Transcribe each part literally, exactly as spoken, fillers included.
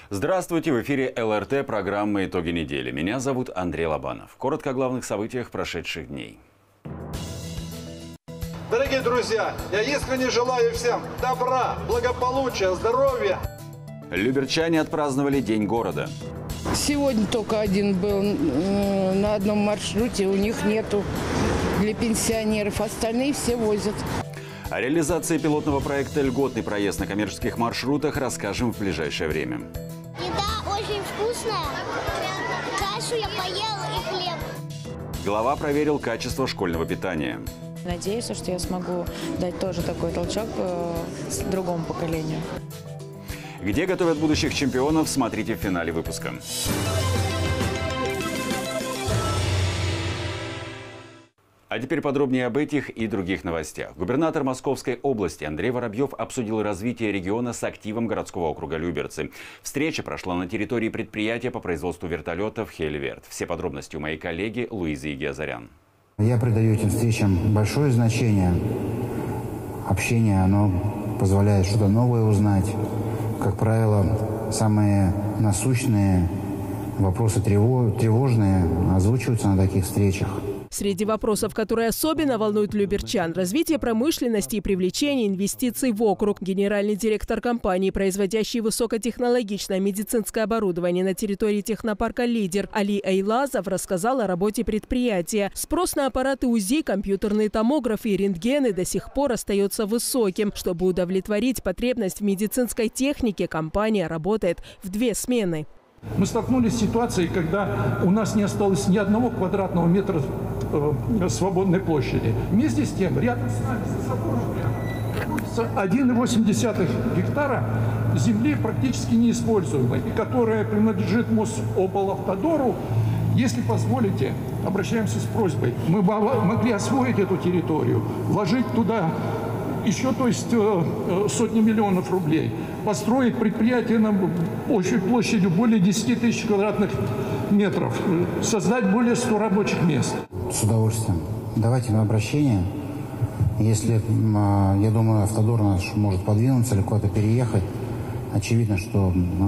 Здравствуйте! В эфире эл эр тэ, программа «Итоги недели». Меня зовут Андрей Лобанов. Коротко о главных событиях прошедших дней. Дорогие друзья, я искренне желаю всем добра, благополучия, здоровья. Люберчане отпраздновали День города. Сегодня только один был на одном маршруте, у них нету для пенсионеров, остальные все возят. О реализации пилотного проекта «Льготный проезд на коммерческих маршрутах» расскажем в ближайшее время. Еда очень вкусная. Кашу я поел и хлеб. Глава проверил качество школьного питания. Надеюсь, что я смогу дать тоже такой толчок другому поколению. Где готовят будущих чемпионов, смотрите в финале выпуска. А теперь подробнее об этих и других новостях. Губернатор Московской области Андрей Воробьев обсудил развитие региона с активом городского округа Люберцы. Встреча прошла на территории предприятия по производству вертолетов «Хельверт». Все подробности у моей коллеги Луизы Игиазарян. Я придаю этим встречам большое значение. Общение, оно позволяет что-то новое узнать. Как правило, самые насущные вопросы тревожные озвучиваются на таких встречах. Среди вопросов, которые особенно волнуют люберчан – развитие промышленности и привлечение инвестиций в округ. Генеральный директор компании, производящей высокотехнологичное медицинское оборудование на территории технопарка «Лидер» Али Эйлазов рассказал о работе предприятия. Спрос на аппараты УЗИ, компьютерные томографы и рентгены до сих пор остается высоким. Чтобы удовлетворить потребность в медицинской технике, компания работает в две смены. Мы столкнулись с ситуацией, когда у нас не осталось ни одного квадратного метра э, свободной площади. Вместе с тем, рядом с нами, за забором, один и восемь десятых гектара земли практически неиспользуемой, и которая принадлежит Мособлавтодору. Если позволите, обращаемся с просьбой. Мы могли освоить эту территорию, вложить туда еще, то есть, сотни миллионов рублей, построить предприятие на площадью более десяти тысяч квадратных метров, создать более ста рабочих мест. С удовольствием. Давайте на обращение. Если, я думаю, Автодор наш может подвинуться или куда-то переехать, очевидно, что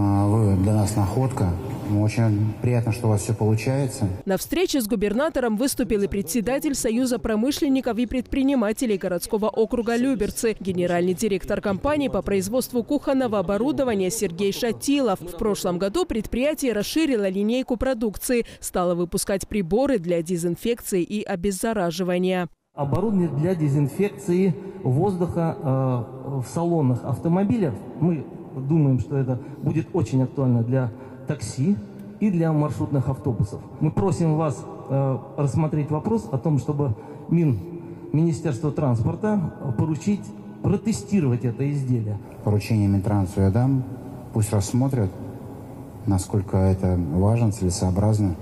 вы для нас находка. Очень приятно, что у вас все получается. На встрече с губернатором выступил и председатель Союза промышленников и предпринимателей городского округа Люберцы, генеральный директор компании по производству кухонного оборудования Сергей Шатилов. В прошлом году предприятие расширило линейку продукции, стало выпускать приборы для дезинфекции и обеззараживания. Оборудование для дезинфекции воздуха э, в салонах автомобилей. Мы думаем, что это будет очень актуально для такси и для маршрутных автобусов. Мы просим вас э, рассмотреть вопрос о том, чтобы Мин, Министерство транспорта поручить протестировать это изделие. Поручение Минтрансу я дам, пусть рассмотрят, насколько это важно, целесообразно.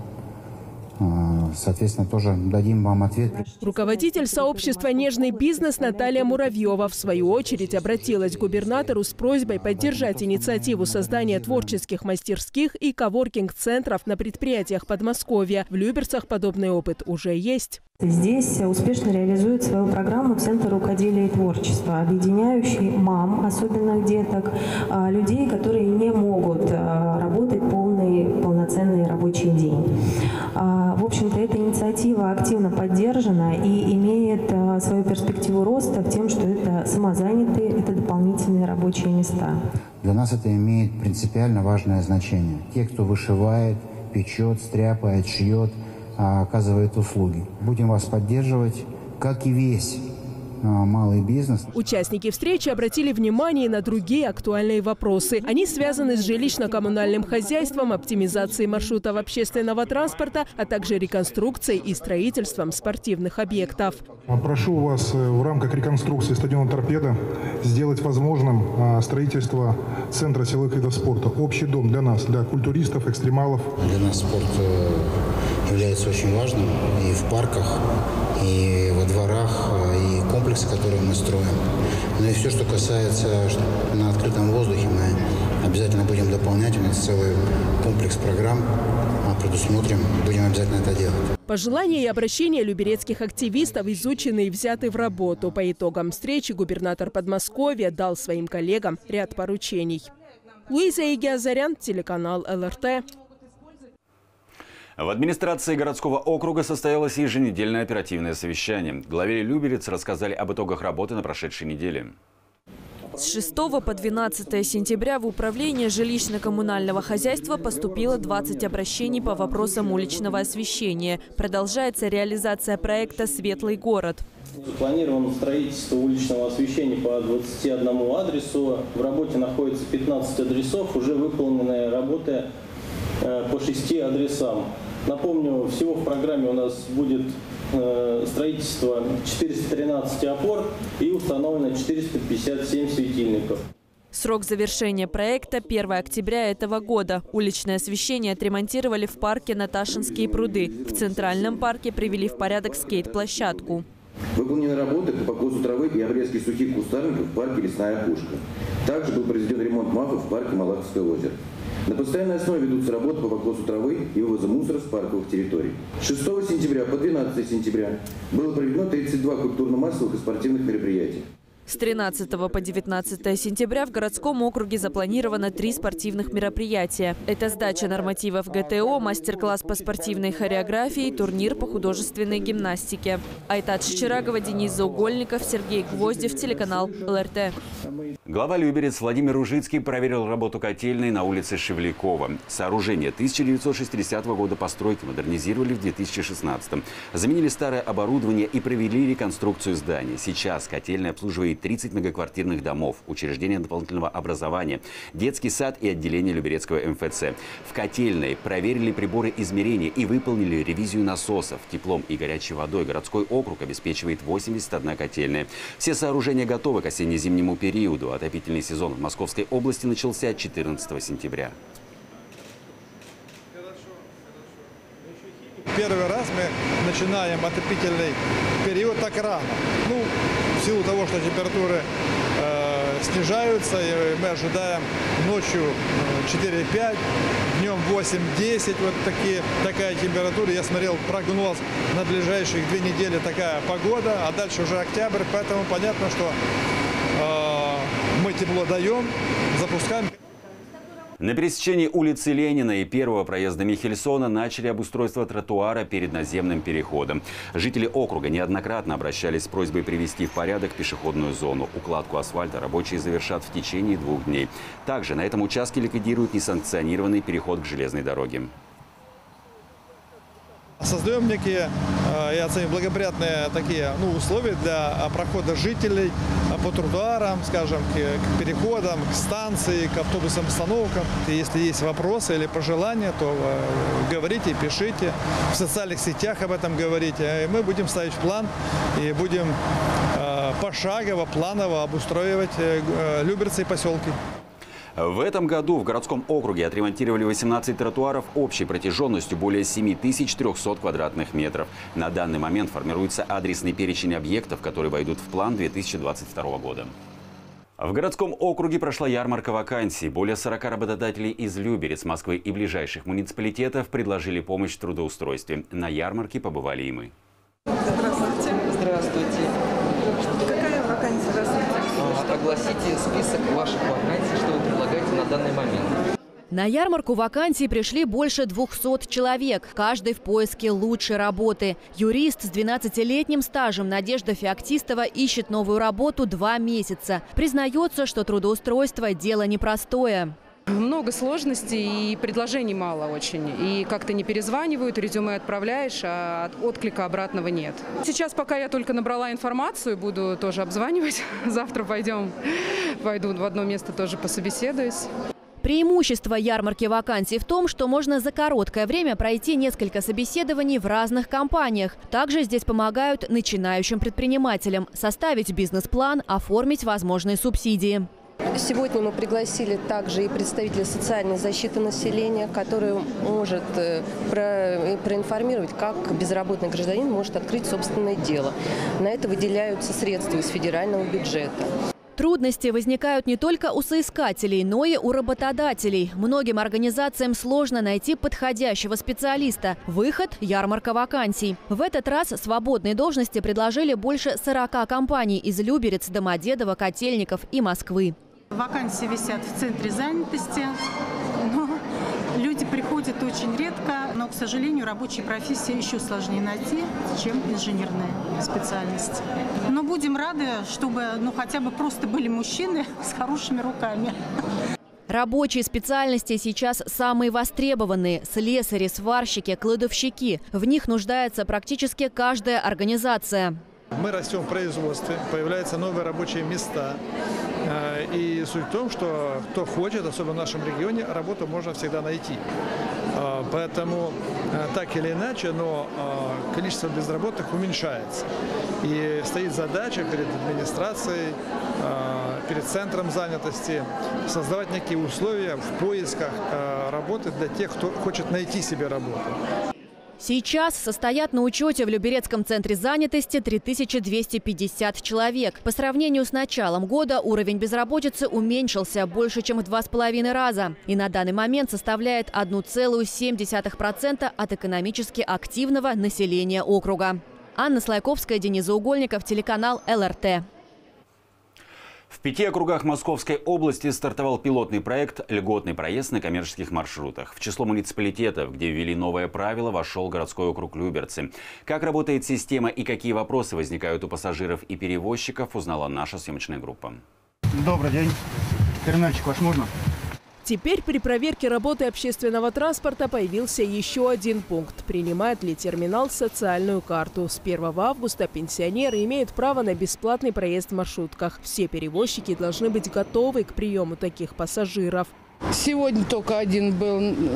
Соответственно, тоже дадим вам ответ. Руководитель сообщества «Нежный бизнес» Наталья Муравьева, в свою очередь, обратилась к губернатору с просьбой поддержать инициативу создания творческих мастерских и коворкинг-центров на предприятиях Подмосковья. В Люберцах подобный опыт уже есть. Здесь успешно реализует свою программу Центр рукоделия и творчества, объединяющий мам, особенных деток, людей, которые не могут работать полный, полноценный рабочий день. В общем-то, эта инициатива активно поддержана и имеет свою перспективу роста в том, что это самозанятые, это дополнительные рабочие места. Для нас это имеет принципиально важное значение. Те, кто вышивает, печет, стряпает, шьет, оказывает услуги. Будем вас поддерживать, как и весь малый бизнес. Участники встречи обратили внимание на другие актуальные вопросы. Они связаны с жилищно-коммунальным хозяйством, оптимизацией маршрутов общественного транспорта, а также реконструкцией и строительством спортивных объектов. Прошу вас в рамках реконструкции стадиона «Торпедо» сделать возможным строительство центра силовых видов спорта. Общий дом для нас, для культуристов, экстремалов. Для нас спорт является очень важным и в парках, и во дворах, и комплексы, которые мы строим. Ну и все, что касается на открытом воздухе, мы обязательно будем дополнять. У нас целый комплекс программ предусмотрим, будем обязательно это делать. Пожелания и обращения люберецких активистов изучены и взяты в работу. По итогам встречи губернатор Подмосковья дал своим коллегам ряд поручений. Луиза Игиазарян, телеканал эл эр тэ. В администрации городского округа состоялось еженедельное оперативное совещание. Главе Люберец рассказали об итогах работы на прошедшей неделе. С шестого по двенадцатое сентября в Управление жилищно-коммунального хозяйства поступило двадцать обращений по вопросам уличного освещения. Продолжается реализация проекта «Светлый город». Запланировано строительство уличного освещения по двадцати одному адресу. В работе находится пятнадцать адресов, уже выполненные работы по шести адресам. Напомню, всего в программе у нас будет э, строительство четырёхсот тринадцати опор и установлено четыреста пятьдесят семь светильников. Срок завершения проекта – первое октября этого года. Уличное освещение отремонтировали в парке Наташинские пруды. В Центральном парке привели в порядок скейт-площадку. Выполнены работы по покосу травы и обрезке сухих кустарников в парке «Лесная опушка». Также был произведен ремонт мафов в парке Малаховское озеро. На постоянной основе ведутся работы по покосу травы и вывозу мусора с парковых территорий. С шестого сентября по двенадцатое сентября было проведено тридцать два культурно-массовых и спортивных мероприятия. С тринадцатого по девятнадцатое сентября в городском округе запланировано три спортивных мероприятия. Это сдача нормативов гэ тэ о, мастер-класс по спортивной хореографии, турнир по художественной гимнастике. Айтат Шичерагова, Денис Заугольников, Сергей Гвоздев, телеканал эл эр тэ. Глава Люберец Владимир Ружицкий проверил работу котельной на улице Шевлякова. Сооружение тысяча девятьсот шестидесятого года постройки модернизировали в две тысячи шестнадцатом. Заменили старое оборудование и провели реконструкцию здания. Сейчас котельная обслуживает тридцать многоквартирных домов, учреждения дополнительного образования, детский сад и отделение Люберецкого эм эф цэ. В котельной проверили приборы измерения и выполнили ревизию насосов. Теплом и горячей водой городской округ обеспечивает восемьдесят одна котельная. Все сооружения готовы к осенне-зимнему периоду. Отопительный сезон в Московской области начался четырнадцатого сентября. Первый раз мы начинаем отопительный период так рано. Ну, в силу того, что температуры э, снижаются, и мы ожидаем ночью четыре-пять, днем восемь-десять, вот такие, такая температура. Я смотрел прогноз на ближайшие две недели, такая погода, а дальше уже октябрь, поэтому понятно, что э, мы тепло даем, запускаем. На пересечении улицы Ленина и первого проезда Михельсона начали обустройство тротуара перед наземным переходом. Жители округа неоднократно обращались с просьбой привести в порядок пешеходную зону. Укладку асфальта рабочие завершат в течение двух дней. Также на этом участке ликвидируют несанкционированный переход к железной дороге. Создаем некие, я оцениваю, благоприятные такие ну, условия для прохода жителей по тротуарам, скажем, к переходам, к станции, к автобусным остановкам. И если есть вопросы или пожелания, то говорите, пишите, в социальных сетях об этом говорите. И мы будем ставить план и будем пошагово, планово обустраивать Люберцы и поселки. В этом году в городском округе отремонтировали восемнадцать тротуаров общей протяженностью более семи тысяч трёхсот квадратных метров. На данный момент формируется адресный перечень объектов, которые войдут в план две тысячи двадцать второго года. В городском округе прошла ярмарка вакансий. Более сорока работодателей из Люберец, Москвы и ближайших муниципалитетов предложили помощь в трудоустройстве. На ярмарке побывали и мы. Здравствуйте. Здравствуйте. Какая вакансия вас интересует? Огласите список ваших вакансий, что вы предлагаете на данный момент. На ярмарку вакансий пришли больше двухсот человек, каждый в поиске лучшей работы. Юрист с двенадцатилетним стажем Надежда Феоктистова ищет новую работу два месяца. Признается, что трудоустройство – дело непростое. Много сложностей и предложений мало очень. И как-то не перезванивают, резюме отправляешь, а отклика обратного нет. Сейчас пока я только набрала информацию, буду тоже обзванивать. Завтра пойдем, пойду в одно место тоже пособеседуюсь. Преимущество ярмарки вакансий в том, что можно за короткое время пройти несколько собеседований в разных компаниях. Также здесь помогают начинающим предпринимателям составить бизнес-план, оформить возможные субсидии. Сегодня мы пригласили также и представителя социальной защиты населения, который может про, проинформировать, как безработный гражданин может открыть собственное дело. На это выделяются средства из федерального бюджета. Трудности возникают не только у соискателей, но и у работодателей. Многим организациям сложно найти подходящего специалиста. Выход – ярмарка вакансий. В этот раз свободные должности предложили больше сорока компаний из Люберец, Домодедово, Котельников и Москвы. Вакансии висят в центре занятости, но люди приходят очень редко. Но, к сожалению, рабочие профессии еще сложнее найти, чем инженерная специальность. Но будем рады, чтобы ну, хотя бы просто были мужчины с хорошими руками. Рабочие специальности сейчас самые востребованные – слесари, сварщики, кладовщики. В них нуждается практически каждая организация. Мы растем в производстве, появляются новые рабочие места. И суть в том, что кто хочет, особенно в нашем регионе, работу можно всегда найти. Поэтому так или иначе, но количество безработных уменьшается. И стоит задача перед администрацией, перед центром занятости создавать некие условия в поисках работы для тех, кто хочет найти себе работу. Сейчас состоят на учете в Люберецком центре занятости три тысячи двести пятьдесят человек. По сравнению с началом года уровень безработицы уменьшился больше, чем в два с половиной раза. И на данный момент составляет одна целая семь десятых процента от экономически активного населения округа. Анна Слайковская, Денис Заугольников, телеканал эл эр тэ. В пяти округах Московской области стартовал пилотный проект «Льготный проезд на коммерческих маршрутах». В число муниципалитетов, где ввели новое правило, вошел городской округ Люберцы. Как работает система и какие вопросы возникают у пассажиров и перевозчиков, узнала наша съемочная группа. Добрый день. Терминальчик ваш можно? Теперь при проверке работы общественного транспорта появился еще один пункт. Принимает ли терминал социальную карту? С первого августа пенсионеры имеют право на бесплатный проезд в маршрутках. Все перевозчики должны быть готовы к приему таких пассажиров. Сегодня только один был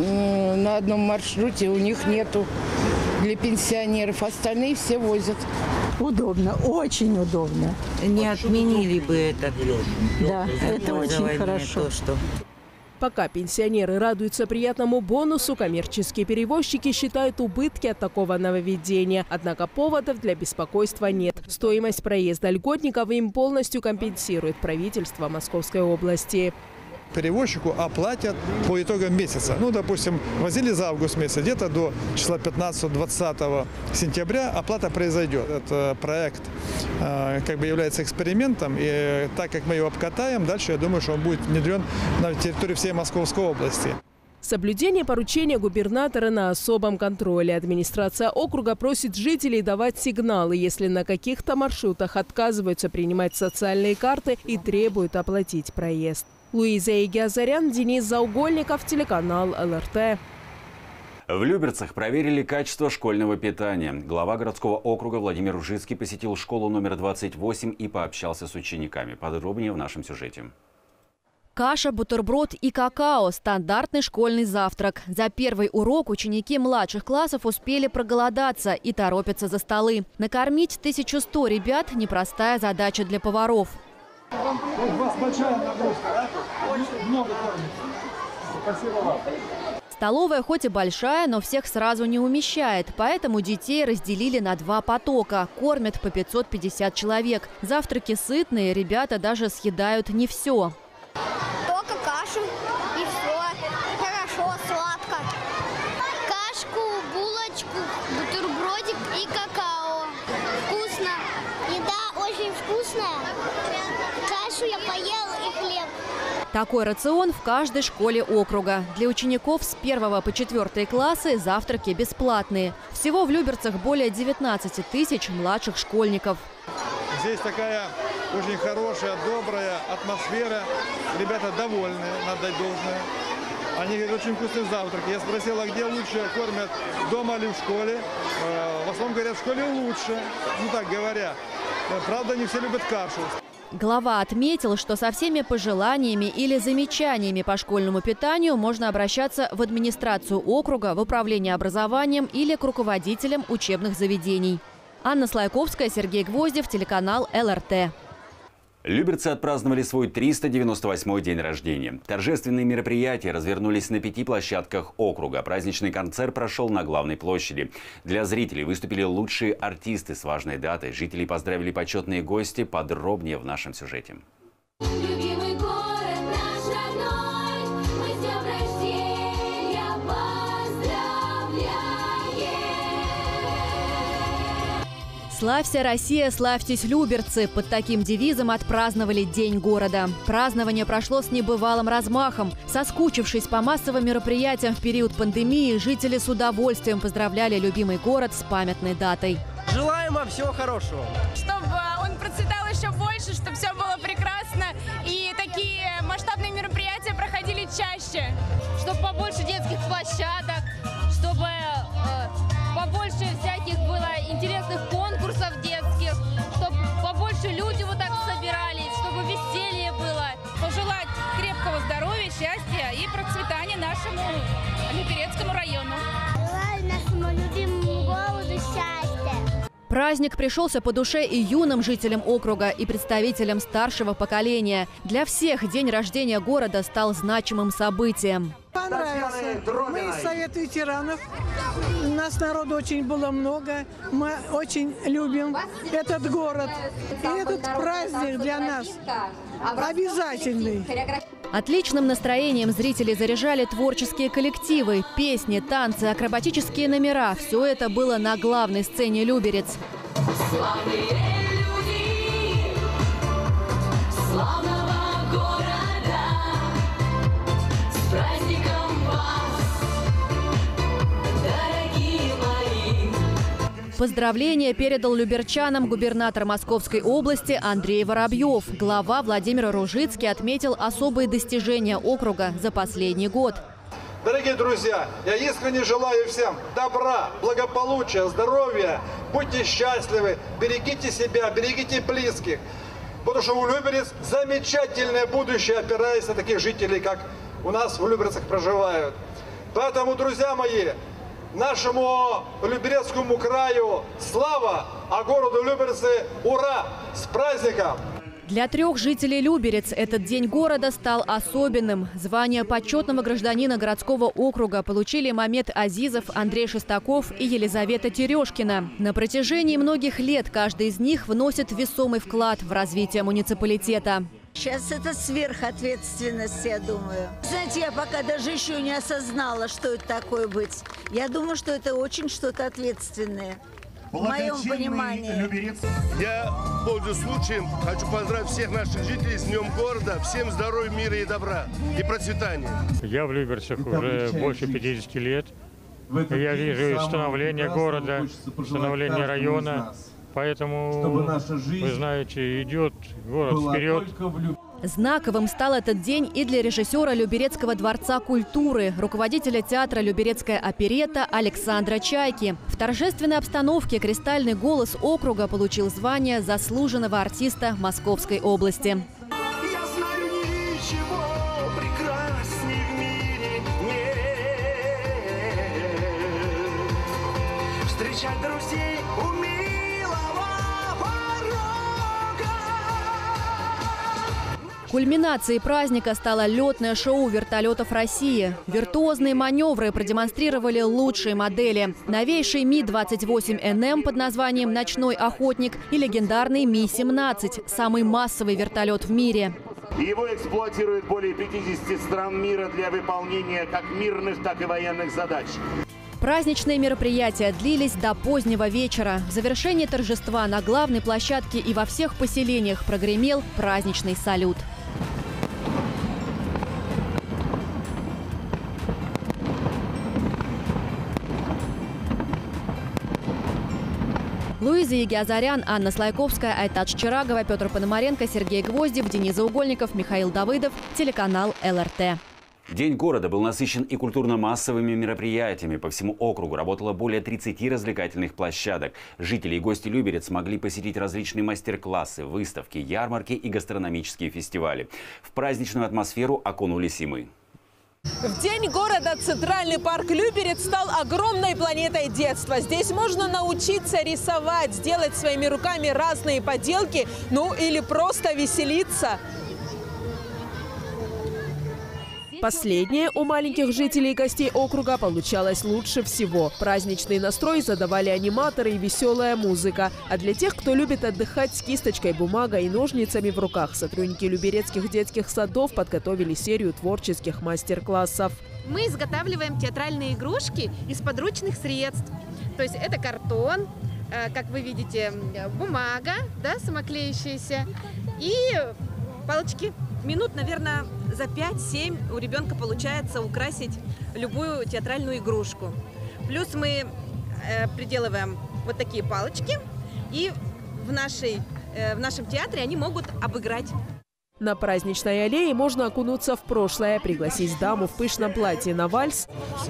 на одном маршруте, у них нету для пенсионеров. Остальные все возят. Удобно, очень удобно. Не отменили бы это. Да, это очень хорошо. То, что... Пока пенсионеры радуются приятному бонусу, коммерческие перевозчики считают убытки от такого нововведения. Однако поводов для беспокойства нет. Стоимость проезда льготников им полностью компенсирует правительство Московской области. Перевозчику оплатят по итогам месяца. Ну, допустим, возили за август месяц, где-то до числа пятнадцатого-двадцатого сентября оплата произойдет. Этот проект э, как бы является экспериментом, и так как мы его обкатаем, дальше я думаю, что он будет внедрен на территории всей Московской области. Соблюдение поручения губернатора на особом контроле. Администрация округа просит жителей давать сигналы, если на каких-то маршрутах отказываются принимать социальные карты и требуют оплатить проезд. Луиза Игиазарян, Денис Заугольников, телеканал эл эр тэ. В Люберцах проверили качество школьного питания. Глава городского округа Владимир Ужицкий посетил школу номер двадцать восемь и пообщался с учениками. Подробнее в нашем сюжете. Каша, бутерброд и какао – стандартный школьный завтрак. За первый урок ученики младших классов успели проголодаться и торопятся за столы. Накормить тысячу сто ребят – непростая задача для поваров. У вас большая нагрузка, да? Много кормите. Спасибо вам. Столовая хоть и большая, но всех сразу не умещает. Поэтому детей разделили на два потока. Кормят по пятьсот пятьдесят человек. Завтраки сытные, ребята даже съедают не все. Только кашу и все. Хорошо, сладко. Кашку, булочку, бутербродик и какао. Вкусно. Еда очень вкусная. Кашу я поел и хлеб. Такой рацион в каждой школе округа. Для учеников с первого по четвертый классы завтраки бесплатные. Всего в Люберцах более девятнадцати тысяч младших школьников. Здесь такая очень хорошая, добрая атмосфера. Ребята довольны, надо дать должное. Они говорят, очень вкусный завтрак. Я спросила, где лучше кормят, дома или в школе. В основном говорят, в школе лучше. Ну так говоря. Правда, не все любят кашу. Глава отметил, что со всеми пожеланиями или замечаниями по школьному питанию можно обращаться в администрацию округа, в управление образованием или к руководителям учебных заведений. Анна Слайковская, Сергей Гвоздев, телеканал эл эр тэ. Люберцы отпраздновали свой триста девяносто восьмой день рождения. Торжественные мероприятия развернулись на пяти площадках округа. Праздничный концерт прошел на главной площади. Для зрителей выступили лучшие артисты с важной датой. Жителей поздравили почетные гости. Подробнее в нашем сюжете. «Славься, Россия, славьтесь, люберцы!» Под таким девизом отпраздновали День города. Празднование прошло с небывалым размахом. Соскучившись по массовым мероприятиям в период пандемии, жители с удовольствием поздравляли любимый город с памятной датой. Желаем вам всего хорошего. Чтобы он процветал еще больше, чтобы все было прекрасно и такие масштабные мероприятия проходили чаще. Чтобы побольше детских площадок, чтобы э, побольше всяких было интересных конкурсов детских, чтобы побольше люди вот так собирались, чтобы веселье было. Пожелать крепкого здоровья, счастья и процветания нашему Люберецкому району. Желаю нашему любимому городу счастья. Праздник пришелся по душе и юным жителям округа, и представителям старшего поколения. Для всех день рождения города стал значимым событием. Понравился. Мы из Совета ветеранов. У нас народу очень было много. Мы очень любим этот город. И этот праздник для нас обязательный. Отличным настроением зрители заряжали творческие коллективы, песни, танцы, акробатические номера. Все это было на главной сцене Люберец. Славные люди славного города, с праздником вас, дорогие мои. Поздравления передал люберчанам губернатор Московской области Андрей Воробьев. Глава Владимир Ружицкий отметил особые достижения округа за последний год. Дорогие друзья, я искренне желаю всем добра, благополучия, здоровья. Будьте счастливы, берегите себя, берегите близких. Потому что у Люберец замечательное будущее, опираясь на таких жителей, как у нас в Люберцах проживают. Поэтому, друзья мои, нашему Люберецкому краю слава, а городу Люберцы ура! С праздником! Для трех жителей Люберец этот день города стал особенным. Звание почетного гражданина городского округа получили Мамед Азизов, Андрей Шестаков и Елизавета Терешкина. На протяжении многих лет каждый из них вносит весомый вклад в развитие муниципалитета. Сейчас это сверхответственность, я думаю. Знаете, я пока даже еще не осознала, что это такое быть. Я думаю, что это очень что-то ответственное. В моем понимании. Я, пользуясь случаем, хочу поздравить всех наших жителей с Днем города. Всем здоровья, мира и добра. И процветания. Я в Люберцах уже больше пятидесяти лет. Я вижу становление города, становление района. Поэтому, вы знаете, идет город вперед. Знаковым стал этот день и для режиссера Люберецкого дворца культуры, руководителя театра «Люберецкая оперетта» Александра Чайки. В торжественной обстановке «Кристальный голос» округа получил звание заслуженного артиста Московской области. Я знаю, ничего прекрасней в мире нет. Встречать друзей у милого порога. Кульминацией праздника стало летное шоу вертолетов России. Виртуозные маневры продемонстрировали лучшие модели. Новейший Ми двадцать восемь эн эм под названием «Ночной охотник» и легендарный Ми семнадцать – самый массовый вертолет в мире. Его эксплуатируют более пятидесяти стран мира для выполнения как мирных, так и военных задач. Праздничные мероприятия длились до позднего вечера. В завершении торжества на главной площадке и во всех поселениях прогремел праздничный салют. Луиза Егиазарян, Анна Слайковская, Айтадж Чирагова, Петр Пономаренко, Сергей Гвоздев, Денис Заугольников, Михаил Давыдов, телеканал эл эр тэ. День города был насыщен и культурно-массовыми мероприятиями. По всему округу работало более тридцати развлекательных площадок. Жители и гости Люберец смогли посетить различные мастер-классы, выставки, ярмарки и гастрономические фестивали. В праздничную атмосферу окунулись и мы. В День города Центральный парк Люберец стал огромной планетой детства. Здесь можно научиться рисовать, сделать своими руками разные поделки, ну или просто веселиться. Последнее у маленьких жителей и гостей округа получалось лучше всего. Праздничный настрой задавали аниматоры и веселая музыка. А для тех, кто любит отдыхать с кисточкой, бумагой и ножницами в руках, сотрудники люберецких детских садов подготовили серию творческих мастер-классов. Мы изготавливаем театральные игрушки из подручных средств. То есть это картон, как вы видите, бумага, да, самоклеющаяся, и палочки. Минут, наверное, за пять-семь у ребенка получается украсить любую театральную игрушку. Плюс мы э, приделываем вот такие палочки, и в, нашей, э, в нашем театре они могут обыграть. На праздничной аллее можно окунуться в прошлое, пригласить даму в пышном платье на вальс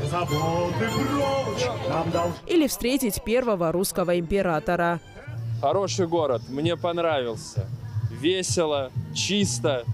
или встретить первого русского императора. Хороший город, мне понравился. Весело, чисто,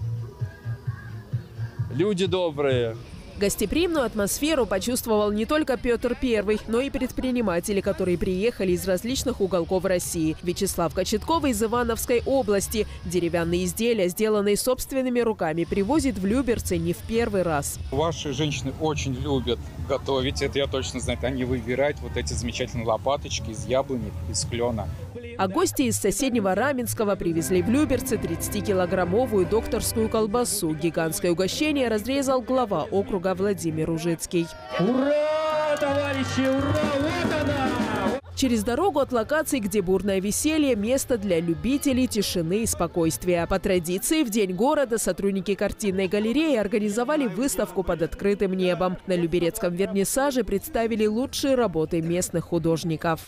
люди добрые. Гостеприимную атмосферу почувствовал не только Петр Первый, но и предприниматели, которые приехали из различных уголков России. Вячеслав Кочетков из Ивановской области. Деревянные изделия, сделанные собственными руками, привозит в Люберцы не в первый раз. Ваши женщины очень любят готовить, это я точно знаю. Они выбирают вот эти замечательные лопаточки из яблони, из клена. А гости из соседнего Раменского привезли в Люберцы тридцатикилограммовую докторскую колбасу. Гигантское угощение разрезал глава округа Владимир Ужицкий. Ура, товарищи, ура! Вот она! Через дорогу от локаций, где бурное веселье, место для любителей тишины и спокойствия. По традиции, в День города сотрудники картинной галереи организовали выставку под открытым небом. На Люберецком вернисаже представили лучшие работы местных художников.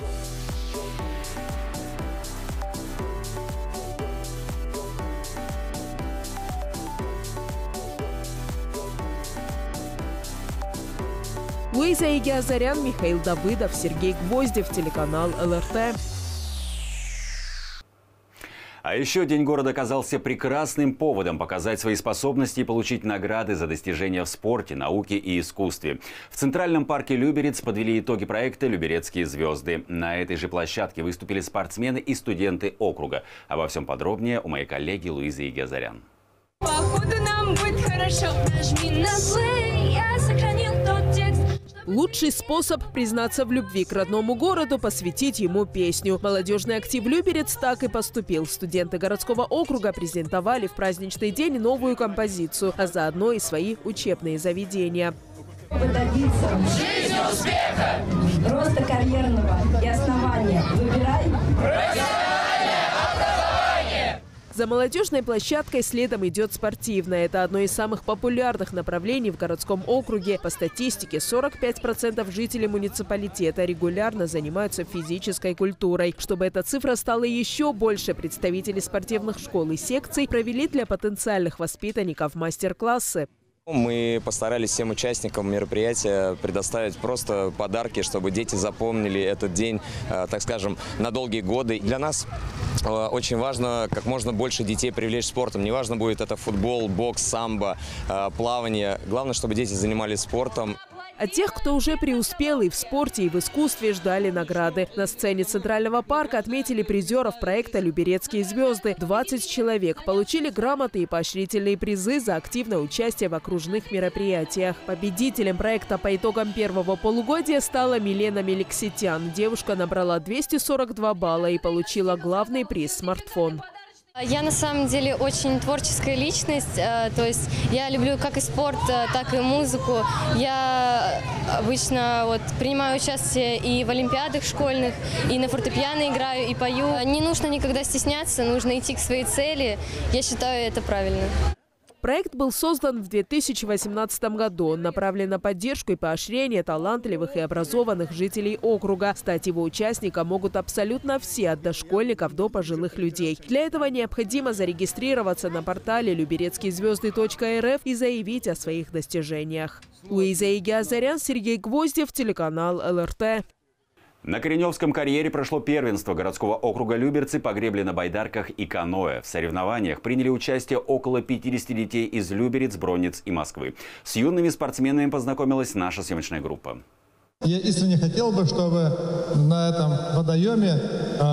Луиза Игиазарян, Михаил Давыдов, Сергей Гвоздев, телеканал эл эр тэ. А еще День города оказался прекрасным поводом показать свои способности и получить награды за достижения в спорте, науке и искусстве. В Центральном парке Люберец подвели итоги проекта «Люберецкие звезды». На этой же площадке выступили спортсмены и студенты округа. Обо всем подробнее у моей коллеги Луизы Игиазарян. Походу нам будет хорошо. Нажми на play, я сохранил тот текст. Лучший способ признаться в любви к родному городу – посвятить ему песню. Молодежный актив «Люберец» так и поступил. Студенты городского округа презентовали в праздничный день новую композицию, а заодно и свои учебные заведения. Добиться жизни успеха, роста карьерного и основания. Выбирай За молодежной площадкой следом идет спортивная. Это одно из самых популярных направлений в городском округе. По статистике, сорок пять процентов жителей муниципалитета регулярно занимаются физической культурой. Чтобы эта цифра стала еще больше, представители спортивных школ и секций провели для потенциальных воспитанников мастер-классы. Мы постарались всем участникам мероприятия предоставить просто подарки, чтобы дети запомнили этот день, так скажем, на долгие годы. Для нас очень важно как можно больше детей привлечь спортом. Неважно, будет это футбол, бокс, самбо, плавание. Главное, чтобы дети занимались спортом. А тех, кто уже преуспел и в спорте, и в искусстве, ждали награды. На сцене Центрального парка отметили призеров проекта «Люберецкие звезды». двадцать человек получили грамоты и поощрительные призы за активное участие в окружных мероприятиях. Победителем проекта по итогам первого полугодия стала Милена Меликситян. Девушка набрала двести сорок два балла и получила главный приз – смартфон. Я на самом деле очень творческая личность, то есть я люблю как и спорт, так и музыку. Я обычно вот принимаю участие и в олимпиадах школьных, и на фортепиано играю, и пою. Не нужно никогда стесняться, нужно идти к своей цели. Я считаю, это правильно. Проект был создан в две тысячи восемнадцатом году. Он направлен на поддержку и поощрение талантливых и образованных жителей округа. Стать его участником могут абсолютно все, от дошкольников до пожилых людей. Для этого необходимо зарегистрироваться на портале люберецкие звезды точка эр эф и заявить о своих достижениях. Луиза Игиазарян, Сергей Гвоздев, телеканал эл эр тэ. На Кореневском карьере прошло первенство городского округа Люберцы по гребле на байдарках и каноэ. В соревнованиях приняли участие около пятидесяти детей из Люберец, Бронниц и Москвы. С юными спортсменами познакомилась наша съемочная группа. Я искренне хотел бы, чтобы на этом водоеме э,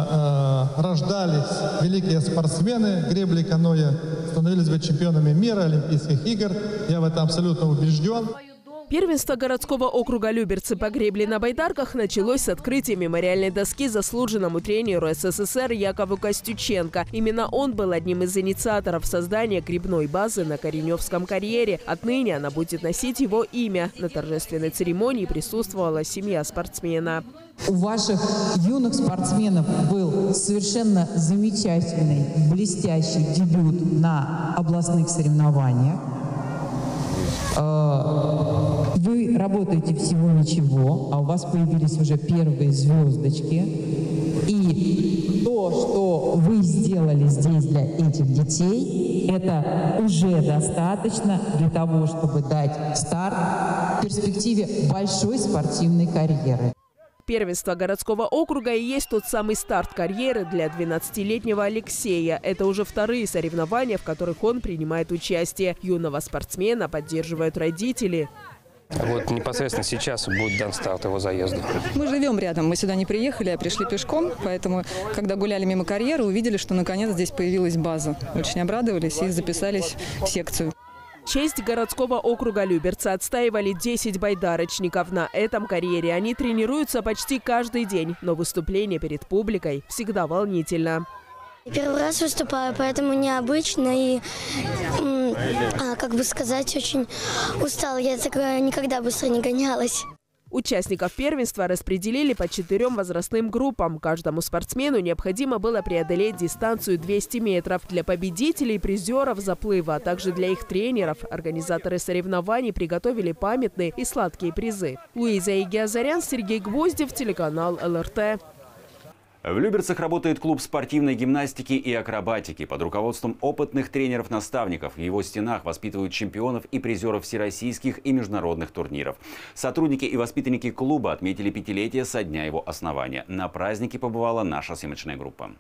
э, рождались великие спортсмены гребли каноэ, становились бы чемпионами мира, Олимпийских игр. Я в этом абсолютно убежден. Первенство городского округа Люберцы по гребле на байдарках началось с открытия мемориальной доски заслуженному тренеру СССР Якову Костюченко. Именно он был одним из инициаторов создания гребной базы на Кореневском карьере. Отныне она будет носить его имя. На торжественной церемонии присутствовала семья спортсмена. У ваших юных спортсменов был совершенно замечательный, блестящий дебют на областных соревнованиях. Вы работаете всего ничего, а у вас появились уже первые звездочки. И то, что вы сделали здесь для этих детей, это уже достаточно для того, чтобы дать старт в перспективе большой спортивной карьеры. Первенство городского округа и есть тот самый старт карьеры для двенадцатилетнего Алексея. Это уже вторые соревнования, в которых он принимает участие. Юного спортсмена поддерживают родители. Вот непосредственно сейчас будет дан старт его заезду. Мы живем рядом, мы сюда не приехали, а пришли пешком, поэтому, когда гуляли мимо карьеры, увидели, что наконец здесь появилась база. Очень обрадовались и записались в секцию. Честь городского округа Люберцы отстаивали десять байдарочников. На этом карьере они тренируются почти каждый день, но выступление перед публикой всегда волнительно. Первый раз выступаю, поэтому необычно и, как бы сказать, очень устала. Я так никогда быстро не гонялась. Участников первенства распределили по четырем возрастным группам. Каждому спортсмену необходимо было преодолеть дистанцию двести метров. Для победителей и призеров заплыва, а также для их тренеров, организаторы соревнований приготовили памятные и сладкие призы. Луиза Игиазарян, Сергей Гвоздев, телеканал эл эр тэ. В Люберцах работает клуб спортивной гимнастики и акробатики. Под руководством опытных тренеров-наставников в его стенах воспитывают чемпионов и призеров всероссийских и международных турниров. Сотрудники и воспитанники клуба отметили пятилетие со дня его основания. На празднике побывала наша съемочная группа.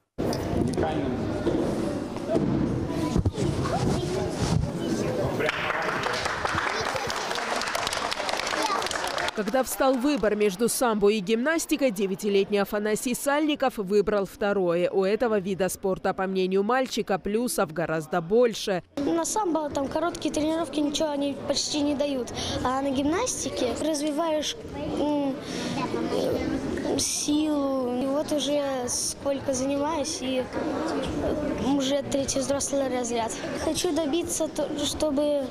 Когда встал выбор между самбо и гимнастикой, девятилетний Афанасий Сальников выбрал второе. У этого вида спорта, по мнению мальчика, плюсов гораздо больше. На самбо там короткие тренировки ничего они почти не дают. А на гимнастике развиваешь силу. И вот уже сколько занимаюсь, и уже третий взрослый разряд. Хочу добиться, чтобы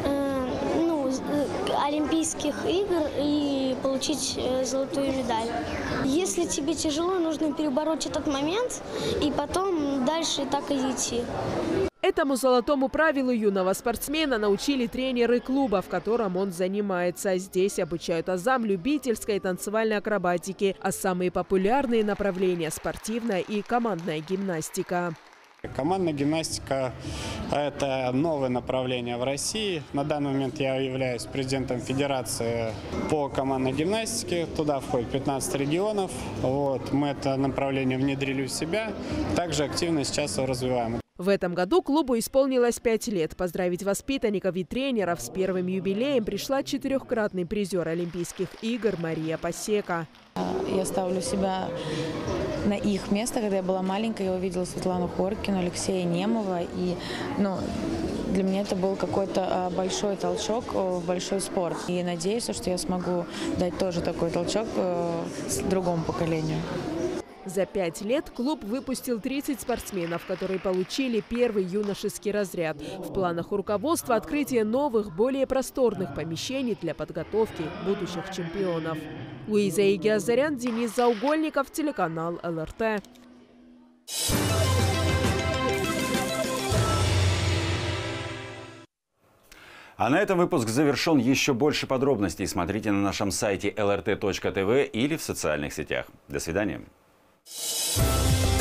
Олимпийских игр и получить золотую медаль. Если тебе тяжело, нужно перебороть этот момент и потом дальше так и идти. Этому золотому правилу юного спортсмена научили тренеры клуба, в котором он занимается. Здесь обучают азам любительской и танцевальной акробатики, а самые популярные направления – спортивная и командная гимнастика. Командная гимнастика – это новое направление в России. На данный момент я являюсь президентом Федерации по командной гимнастике. Туда входит пятнадцать регионов. Вот. Мы это направление внедрили в себя. Также активно сейчас его развиваем. В этом году клубу исполнилось пять лет. Поздравить воспитанников и тренеров с первым юбилеем пришла четырехкратный призер Олимпийских игр Мария Пасека. Я ставлю себя на их место. Когда я была маленькая, я увидела Светлану Хоркину, Алексея Немова. И ну, для меня это был какой-то большой толчок в большой спорт. И надеюсь, что я смогу дать тоже такой толчок другому поколению. За пять лет клуб выпустил тридцать спортсменов, которые получили первый юношеский разряд. В планах руководства открытие новых, более просторных помещений для подготовки будущих чемпионов. Луиза Игиазарян, Денис Заугольников, телеканал эл эр тэ. А на этом выпуск завершен. Еще больше подробностей смотрите на нашем сайте эл эр тэ точка тэ вэ или в социальных сетях. До свидания.